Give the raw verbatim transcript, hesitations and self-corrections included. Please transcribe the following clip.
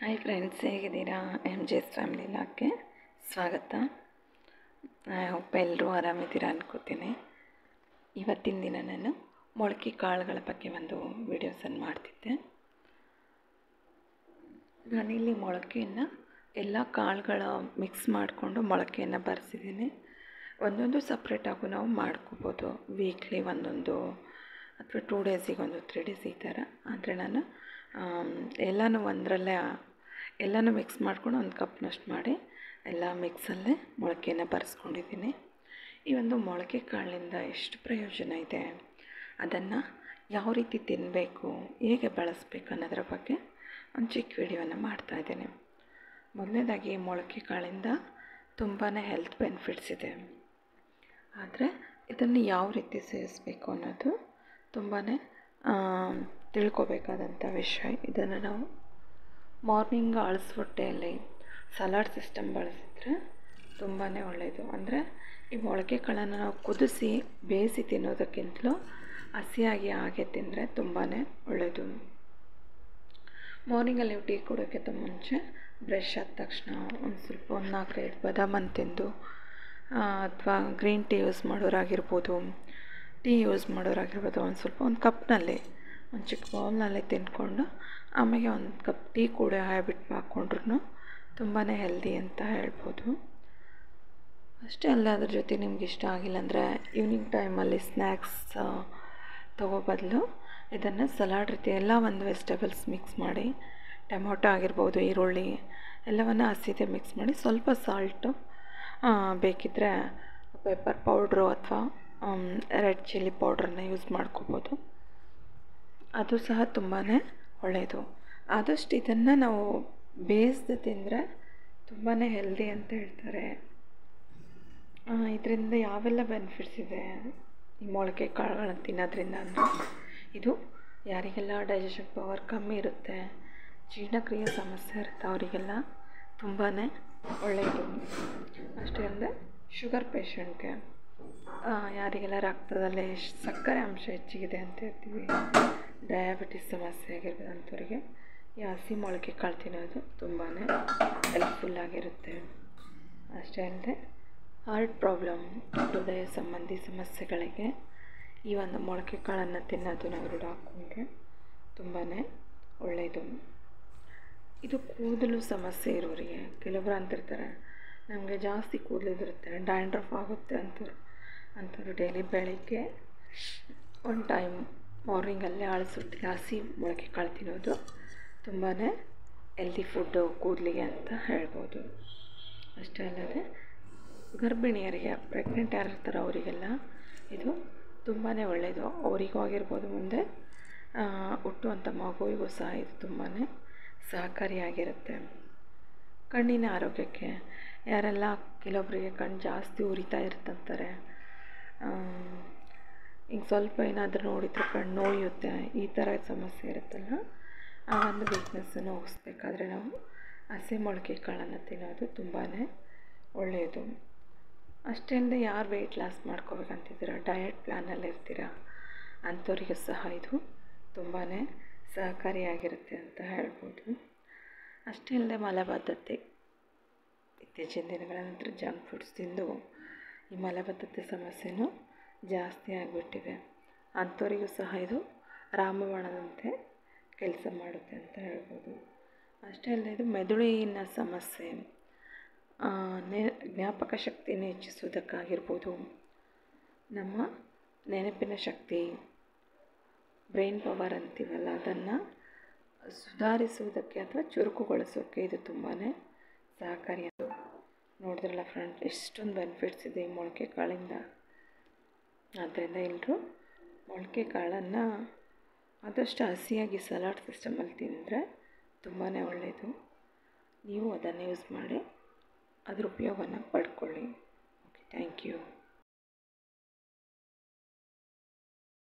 Hi friends, ಹೇಗಿದ್ದೀರಾ? M J S family ಲಾಗ್ಗೆ ಸ್ವಾಗತ. ಒಬ್ಬ ಎಲ್ಲರೂ ಆರಾಮಿದ್ದೀರಾ ಅನ್ಕೋತೀನಿ. ಇವತ್ತಿನ ದಿನ ನಾನು ಮೊಳಕೆ ಕಾಳುಗಳ ಬಗ್ಗೆ ಒಂದು ವಿಡಿಯೋಸನ್ನು ಮಾಡ್ತಿದ್ದೆ. ನಾನಿಲ್ಲಿ ಮೊಳಕೆಯನ್ನು ಎಲ್ಲ ಕಾಳುಗಳ ಮಿಕ್ಸ್ ಮಾಡಿಕೊಂಡು ಮೊಳಕೆಯನ್ನು ಬರೆಸಿದ್ದೀನಿ. ಒಂದೊಂದು ಸಪ್ರೇಟಾಗೂ ನಾವು ಮಾಡ್ಕೋಬೋದು, ವೀಕ್ಲಿ ಒಂದೊಂದು ಅಥವಾ ಟೂ ಡೇಸಿಗೆ ಒಂದು ತ್ರೀ ಡೇಸ್ ಈ ಥರ. ಆದರೆ ನಾನು ಎಲ್ಲನೂ ಒಂದರಲ್ಲೇ ಎಲ್ಲನೂ ಮಿಕ್ಸ್ ಮಾಡ್ಕೊಂಡು ಒಂದು ಕಪ್ನಷ್ಟು ಮಾಡಿ ಎಲ್ಲ ಮಿಕ್ಸಲ್ಲೇ ಮೊಳಕೆಯನ್ನು ಬರೆಸ್ಕೊಂಡಿದ್ದೀನಿ. ಈ ಒಂದು ಮೊಳಕೆ ಕಾಳಿನಿಂದ ಎಷ್ಟು ಪ್ರಯೋಜನ ಇದೆ, ಅದನ್ನು ಯಾವ ರೀತಿ ತಿನ್ನಬೇಕು, ಹೇಗೆ ಬಳಸಬೇಕು ಅನ್ನೋದ್ರ ಬಗ್ಗೆ ಒಂದು ಚಿಕ್ಕ ವಿಡಿಯೋನ ಮಾಡ್ತಾಯಿದ್ದೀನಿ. ಮೊದಲನೇದಾಗಿ ಮೊಳಕೆ ಕಾಳಿಂದ ತುಂಬಾ ಹೆಲ್ತ್ ಬೆನಿಫಿಟ್ಸ್ ಇದೆ. ಆದರೆ ಇದನ್ನು ಯಾವ ರೀತಿ ಸೇವಿಸಬೇಕು ಅನ್ನೋದು ತುಂಬಾ ತಿಳ್ಕೊಬೇಕಾದಂಥ ವಿಷಯ. ಇದನ್ನು ನಾವು ಮಾರ್ನಿಂಗ್ ಅಳಿಸ್ ಹೊಟ್ಟೆಯಲ್ಲಿ ಸಲಾಡ್ ಸಿಸ್ಟಮ್ ಬಳಸಿದ್ರೆ ತುಂಬಾ ಒಳ್ಳೆಯದು. ಅಂದರೆ ಈ ಮೊಳಕೆ ಕಾಳನ್ನು ನಾವು ಕುದಿಸಿ ಬೇಯಿಸಿ ತಿನ್ನೋದಕ್ಕಿಂತಲೂ ಹಸಿಯಾಗಿ ಹಾಗೆ ತಿಂದರೆ ತುಂಬಾ ಒಳ್ಳೆಯದು. ಮಾರ್ನಿಂಗಲ್ಲಿ ಟೀ ಕುಡಿಯೋಕ್ಕಿಂತ ಮುಂಚೆ ಬ್ರಷ್ ಆದ ತಕ್ಷಣ ಒಂದು ಸ್ವಲ್ಪ ಒಂದು ನಾಲ್ಕೈದು ಬಾದಾಮನ್ನು ತಿಂದು, ಅಥವಾ ಗ್ರೀನ್ ಟೀ ಯೂಸ್ ಮಾಡೋರಾಗಿರ್ಬೋದು, ಟೀ ಯೂಸ್ ಮಾಡೋರಾಗಿರ್ಬೋದು, ಒಂದು ಸ್ವಲ್ಪ ಒಂದು ಕಪ್ನಲ್ಲಿ ಒಂದು ಚಿಕ್ಕ ಬೌಲ್ನಲ್ಲಿ ತಿಂದ್ಕೊಂಡು ಆಮೇಲೆ ಒಂದು ಕಪ್ ಟೀ ಕೂಡ ಹ್ಯಾಬಿಟ್ ಮಾಡಿಕೊಂಡ್ರೂ ತುಂಬಾ ಹೆಲ್ದಿ ಅಂತ ಹೇಳ್ಬೋದು. ಅಷ್ಟೇ ಅಲ್ಲ, ಅದ್ರ ಜೊತೆ ನಿಮ್ಗೆ ಇಷ್ಟ ಆಗಿಲ್ಲ ಅಂದರೆ ಈವ್ನಿಂಗ್ ಟೈಮಲ್ಲಿ ಸ್ನ್ಯಾಕ್ಸ್ ತಗೋ ಬದಲು ಇದನ್ನು ಸಲಾಡ್ ರೀತಿ ಎಲ್ಲ ಒಂದು ವೆಜಿಟೇಬಲ್ಸ್ ಮಿಕ್ಸ್ ಮಾಡಿ, ಟೊಮೊಟೊ ಆಗಿರ್ಬೋದು, ಈರುಳ್ಳಿ ಎಲ್ಲವನ್ನು ಹಸಿದೆ ಮಿಕ್ಸ್ ಮಾಡಿ ಸ್ವಲ್ಪ ಸಾಲ್ಟು, ಬೇಕಿದ್ದರೆ ಪೆಪ್ಪರ್ ಪೌಡ್ರು ಅಥವಾ ರೆಡ್ ಚಿಲ್ಲಿ ಪೌಡ್ರನ್ನ ಯೂಸ್ ಮಾಡ್ಕೋಬೋದು. ಅದು ಸಹ ತುಂಬಾ ಒಳ್ಳೆಯದು. ಆದಷ್ಟು ಇದನ್ನು ನಾವು ಬೇಯಿಸ್ದು ತಿಂದರೆ ತುಂಬಾ ಹೆಲ್ದಿ ಅಂತ ಹೇಳ್ತಾರೆ. ಇದರಿಂದ ಯಾವೆಲ್ಲ ಬೆನಿಫಿಟ್ಸ್ ಇದೆ ಈ ಮೊಳಕೆ ಕಾಳುಗಳನ್ನು ತಿನ್ನೋದ್ರಿಂದ ಅಂದರೆ, ಇದು ಯಾರಿಗೆಲ್ಲ ಡೈಜೆಷನ್ ಪವರ್ ಕಮ್ಮಿ ಇರುತ್ತೆ, ಜೀರ್ಣಕ್ರಿಯೆ ಸಮಸ್ಯೆ ಇರುತ್ತೆ, ಅವರಿಗೆಲ್ಲ ತುಂಬಾ ಒಳ್ಳೆಯದು. ಅಷ್ಟೇ ಅಲ್ಲದೆ ಶುಗರ್ ಪೇಷಂಟ್ಗೆ, ಯಾರಿಗೆಲ್ಲ ರಕ್ತದಲ್ಲಿ ಸಕ್ಕರೆ ಅಂಶ ಹೆಚ್ಚಿಗಿದೆ ಅಂತ ಹೇಳ್ತೀವಿ, ಡಯಾಬಿಟಿಸ್ ಸಮಸ್ಯೆ ಆಗಿರ್ಬೋದು ಅಂಥವ್ರಿಗೆ ಈ ಹಸಿ ಮೊಳಕೆ ಕಾಳು ತಿನ್ನೋದು ತುಂಬಾ ಹೆಲ್ಪ್ಫುಲ್ಲಾಗಿರುತ್ತೆ. ಅಷ್ಟೇ ಅಲ್ಲದೆ ಹಾರ್ಟ್ ಪ್ರಾಬ್ಲಮ್, ಹೃದಯ ಸಂಬಂಧಿ ಸಮಸ್ಯೆಗಳಿಗೆ ಈ ಒಂದು ಮೊಳಕೆ ಕಾಳನ್ನು ತಿನ್ನೋದು ನಾವು ರೂಢ ಹಾಕ್ಕೊಂಡ್ರೆ ತುಂಬಾ ಒಳ್ಳೆಯದು. ಇದು ಕೂದಲು ಸಮಸ್ಯೆ ಇರೋರಿಗೆ, ಕೆಲವರು ಅಂತಿರ್ತಾರೆ ನಮಗೆ ಜಾಸ್ತಿ ಕೂದಲಿರುತ್ತೆ, ಡ್ಯಾಂಡ್ರಫ್ ಆಗುತ್ತೆ ಅಂಥವ್ರು ಅಂಥವ್ರು ಡೈಲಿ ಬೆಳಗ್ಗೆ ಒಂದು ಟೈಮ್ ಮಾರ್ನಿಂಗಲ್ಲೇ ಅಳಿಸ್ಬಿಟ್ಟು ಹಸಿ ಮೊಳಕೆ ಕಾಳು ತಿನ್ನೋದು ತುಂಬಾ ಹೆಲ್ದಿ ಫುಡ್ಡು ಕೂದಲಿಗೆ ಅಂತ ಹೇಳ್ಬೋದು. ಅಷ್ಟೇ ಅಲ್ಲದೆ ಗರ್ಭಿಣಿಯರಿಗೆ, ಪ್ರೆಗ್ನೆಂಟ್ ಯಾರಿರ್ತಾರೆ ಅವರಿಗೆಲ್ಲ ಇದು ತುಂಬಾ ಒಳ್ಳೆಯದು. ಅವರಿಗೂ ಆಗಿರ್ಬೋದು, ಮುಂದೆ ಹುಟ್ಟುವಂಥ ಮಗುವಿಗೂ ಸಹ ಇದು ತುಂಬಾ ಸಹಕಾರಿಯಾಗಿರುತ್ತೆ. ಕಣ್ಣಿನ ಆರೋಗ್ಯಕ್ಕೆ, ಯಾರೆಲ್ಲ ಕೆಲವೊಬ್ಬರಿಗೆ ಕಣ್ಣು ಜಾಸ್ತಿ ಉರಿತಾ ಇರ್ತಂತಾರೆ, ಈಗ ಸ್ವಲ್ಪ ಏನಾದರೂ ನೋಡಿದರೆ ಕಣ್ಣು ನೋಯುತ್ತೆ, ಈ ಥರ ಸಮಸ್ಯೆ ಇರುತ್ತಲ್ಲ, ಆ ಒಂದು ವೀಕ್ನೆಸ್ಸನ್ನು ಹೋಗಿಸ್ಬೇಕಾದ್ರೆ ನಾವು ಹಸಿ ಮೊಳಕೆ ಕಾಳನ್ನು ತಿನ್ನೋದು ತುಂಬಾ ಒಳ್ಳೆಯದು. ಅಷ್ಟೇ ಅಲ್ಲದೆ ಯಾರು ವೆಯ್ಟ್ ಲಾಸ್ ಮಾಡ್ಕೋಬೇಕಂತಿದ್ದೀರ, ಡಯಟ್ ಪ್ಲ್ಯಾನಲ್ಲಿ ಇರ್ತೀರ ಅಂಥವರಿಗೂ ಸಹ ಇದು ತುಂಬಾ ಸಹಕಾರಿಯಾಗಿರುತ್ತೆ ಅಂತ ಹೇಳ್ಬೋದು. ಅಷ್ಟೇ ಅಲ್ಲದೆ ಮಲಬದ್ಧತೆ, ಇತ್ತೀಚಿನ ದಿನಗಳ ನಂತರ ಜಂಕ್ ಫುಡ್ಸ್ ತಿಂದು ಈ ಮಲಬದ್ಧತೆ ಸಮಸ್ಯೆನೂ ಜಾಸ್ತಿ ಆಗಿಬಿಟ್ಟಿದೆ. ಅಂಥವರಿಗೂ ಸಹ ಇದು ರಾಮಬಾಣದಂತೆ ಕೆಲಸ ಮಾಡುತ್ತೆ ಅಂತ ಹೇಳ್ಬೋದು. ಅಷ್ಟೇ ಅಲ್ಲದೆ ಇದು ಮೆದುಳಿನ ಸಮಸ್ಯೆ, ನೆ ಜ್ಞಾಪಕ ಶಕ್ತಿಯನ್ನು ಹೆಚ್ಚಿಸುವುದಕ್ಕಾಗಿರ್ಬೋದು, ನಮ್ಮ ನೆನಪಿನ ಶಕ್ತಿ, ಬ್ರೈನ್ ಪವರ್ ಅಂತೀವಲ್ಲ, ಅದನ್ನು ಸುಧಾರಿಸುವುದಕ್ಕೆ ಅಥವಾ ಚುರುಕುಗೊಳಿಸೋಕ್ಕೆ ಇದು ತುಂಬಾ ಸಹಕಾರಿ. ನೋಡಿದ್ರಲ್ಲ ಫ್ರೆಂಡ್, ಎಷ್ಟೊಂದು ಬೆನಿಫಿಟ್ಸ್ ಇದೆ ಈ ಮೊಳಕೆ ಕಾಳಿಂದ. ಆದ್ದರಿಂದ ಎಲ್ಲರೂ ಮೊಳಕೆ ಕಾಳನ್ನು ಆದಷ್ಟು ಹಸಿಯಾಗಿ ಸಲಾಡ್ ಸಿಸ್ಟಮಲ್ಲಿ ತಿಂದರೆ ತುಂಬಾ ಒಳ್ಳೆಯದು. ನೀವು ಅದನ್ನು ಯೂಸ್ ಮಾಡಿ ಅದರ ಉಪಯೋಗನ ಪಡ್ಕೊಳ್ಳಿ. Okay, thank you.